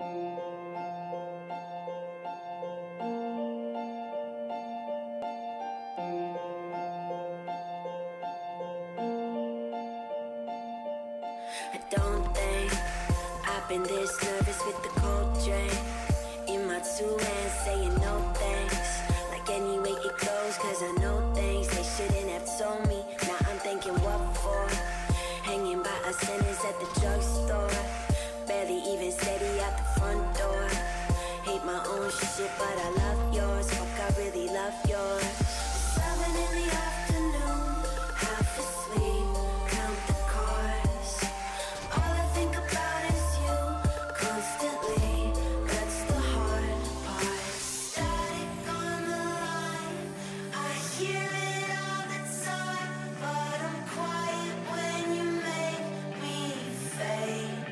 I don't think I've been this nervous with the cold drink in my 2 hands, saying no thanks. Like any way it goes, cause I know things they shouldn't have told me. Now I'm thinking what for? Hanging by a sentence at the drugstore, barely even steady out the front door. Hate my own shit, but I love yours. Fuck, I really love yours. 7 in the afternoon, half asleep, count the cars. All I think about is you, constantly. That's the hard part. Static on the line, I hear it all the time, but I'm quiet when you make me fade.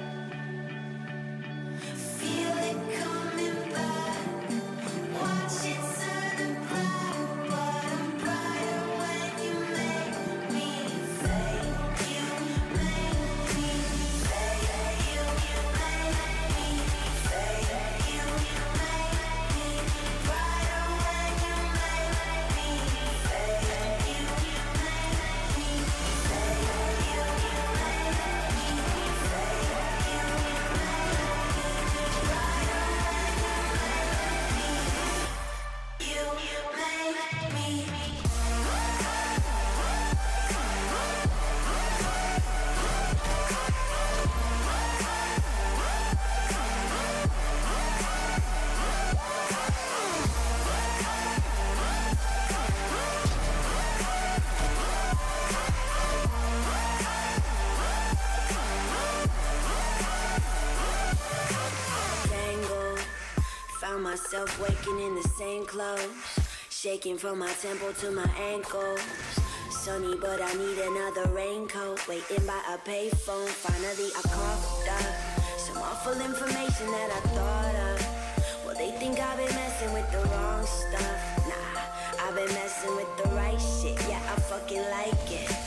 Feel it coming back, watch it turn to black, but I'm brighter when you make me fade. You make me fade. You make me fade. You make me brighter when you make me fade. You make me fade. You make me fade. You tangled, found myself waking in the same clothes, shaking from my temple to my ankles. Sunny, but I need another raincoat. Waiting by a payphone, finally I coughed up some awful information that I thought of. Well, they think I've been messing with the wrong stuff. Nah, I've been messing with the right shit. Yeah, I fucking like it.